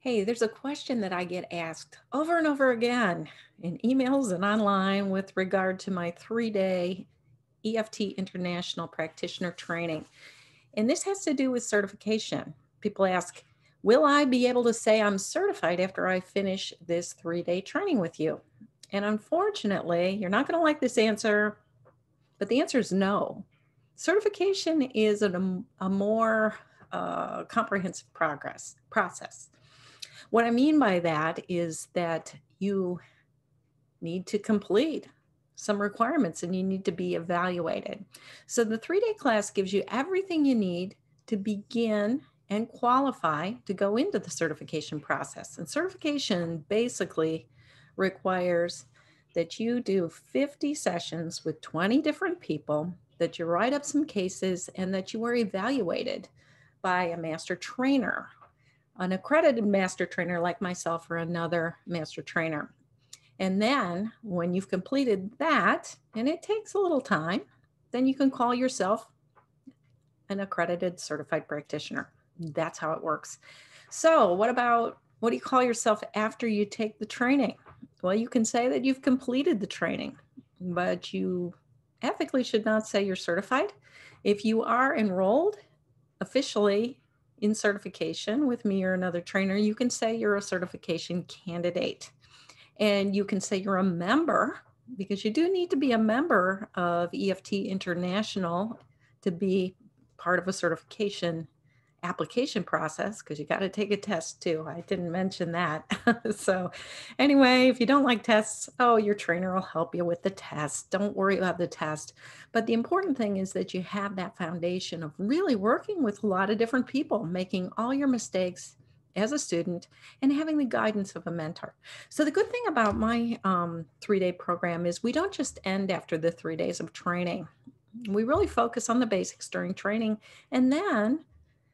Hey, there's a question that I get asked over and over again in emails and online with regard to my 3-day EFT International Practitioner Training. And this has to do with certification. People ask, will I be able to say I'm certified after I finish this 3-day training with you? And unfortunately, you're not going to like this answer, but the answer is no. Certification is a more comprehensive process. What I mean by that is that you need to complete some requirements and you need to be evaluated. So the 3-day class gives you everything you need to begin and qualify to go into the certification process. And certification basically requires that you do 50 sessions with 20 different people, that you write up some cases, and that you are evaluated by a master trainer, an accredited master trainer like myself or another master trainer. And then when you've completed that, and it takes a little time, then you can call yourself an accredited certified practitioner. That's how it works. So what do you call yourself after you take the training? Well, you can say that you've completed the training, but you ethically should not say you're certified. If you are enrolled officially in certification with me or another trainer, you can say you're a certification candidate. And you can say you're a member, because you do need to be a member of EFT International to be part of a certification application process, because you got to take a test too. I didn't mention that. So anyway, if you don't like tests, oh, your trainer will help you with the test. Don't worry about the test. But the important thing is that you have that foundation of really working with a lot of different people, making all your mistakes as a student and having the guidance of a mentor. So the good thing about my 3-day program is we don't just end after the 3 days of training. We really focus on the basics during training, and then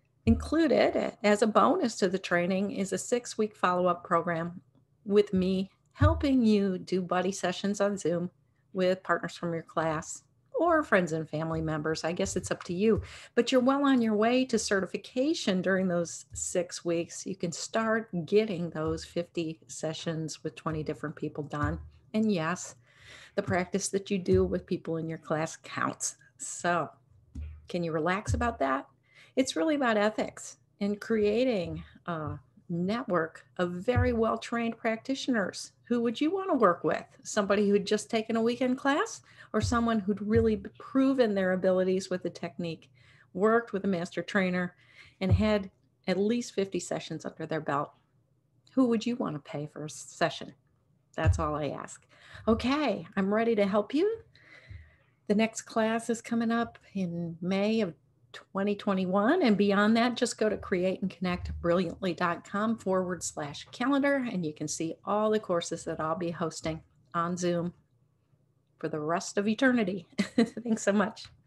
included as a bonus to the training is a 6-week follow-up program with me, helping you do buddy sessions on Zoom with partners from your class or friends and family members. I guess it's up to you, but you're well on your way to certification during those 6 weeks. You can start getting those 50 sessions with 20 different people done. And yes, the practice that you do with people in your class counts. So can you relax about that? It's really about ethics and creating a network of very well trained practitioners. Who would you want to work with? Somebody who'd just taken a weekend class, or someone who'd really proven their abilities with the technique, worked with a master trainer, and had at least 50 sessions under their belt? Who would you want to pay for a session? That's all I ask. Okay, I'm ready to help you. The next class is coming up in May of 2021. And beyond that, just go to createandconnectbrilliantly.com/calendar, and you can see all the courses that I'll be hosting on Zoom for the rest of eternity. Thanks so much.